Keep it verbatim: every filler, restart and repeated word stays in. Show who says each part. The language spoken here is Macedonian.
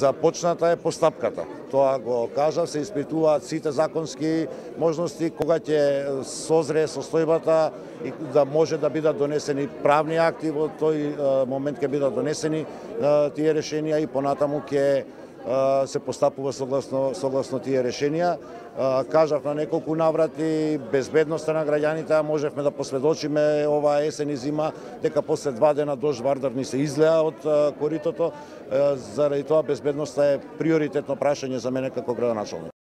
Speaker 1: Започната е постапката. Тоа го кажав, се испитуваат сите законски можности кога ќе созрее состојбата и да може да бидат донесени правни акти, во тој момент ќе бидат донесени тие решенија и понатаму ќе се постапува согласно согласно тие решенија. Кажав на неколку наврати, безбедноста на граѓаните можевме да посведочиме оваа есен и зима, дека после два дена дожд вардар ни се излеа од коритото. Заради тоа безбедноста е приоритетно прашање за мене како градоначалник.